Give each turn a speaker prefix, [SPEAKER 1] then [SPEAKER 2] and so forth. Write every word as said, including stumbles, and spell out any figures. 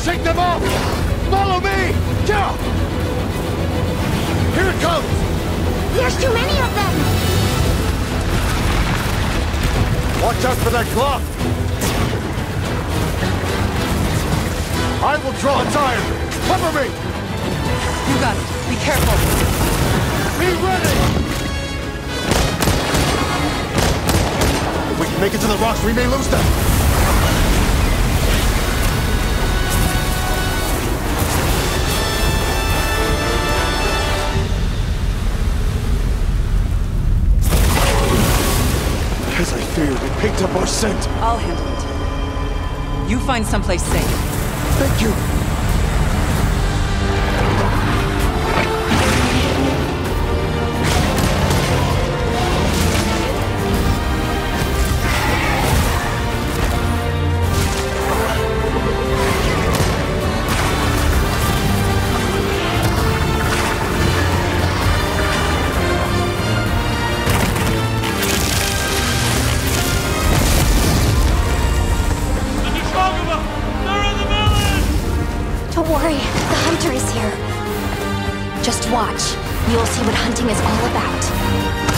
[SPEAKER 1] shake them off! Follow me! Go! Here it comes!
[SPEAKER 2] There's too many of them!
[SPEAKER 1] Watch out for that glove! I will draw its iron! Cover me!
[SPEAKER 3] You got it. Be careful.
[SPEAKER 1] Be ready! If we can make it to the rocks, we may lose them! As I feared, it picked up our scent.
[SPEAKER 3] I'll handle it. You find someplace safe.
[SPEAKER 1] Thank you.
[SPEAKER 2] Don't worry, the hunter is here. Just watch. You'll see what hunting is all about.